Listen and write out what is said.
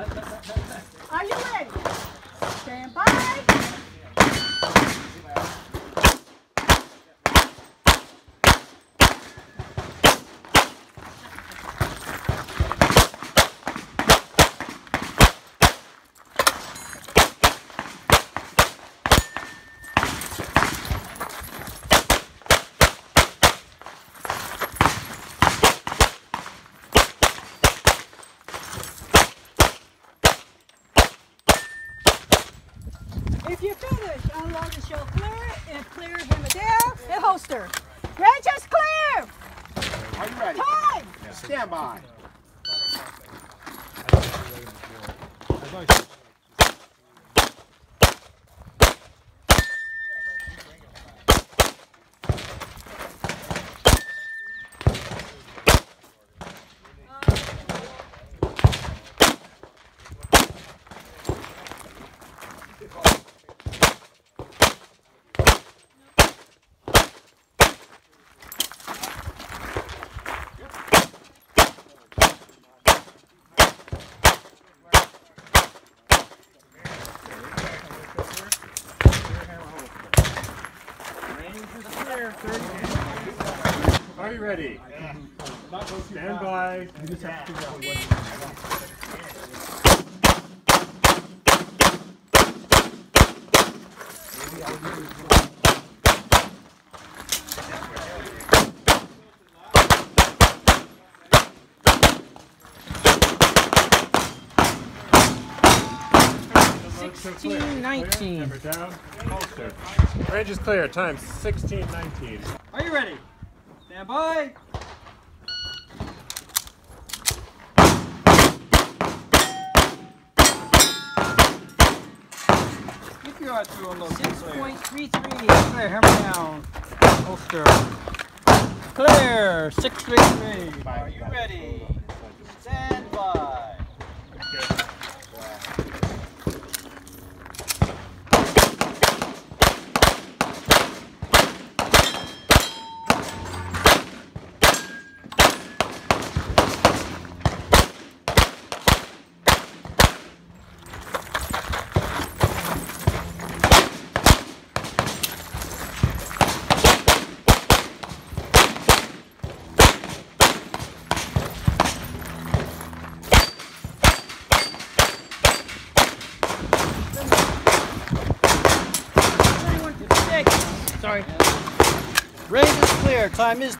Are you ready? Stand by. If you finish, unload the shell clear and clear him down and holster. Range is clear. Are you ready? Time. Stand by. Are you ready? Stand by. You just have to figure out what. 16:19. Number down. Holster. Range is clear. Time 16:19. Are you ready? Stand by. If you are through on those 6.33. Clear. Hammer down. Holster. Clear. 6.33. Are you ready? Stand by. Sorry. Range is clear. Time is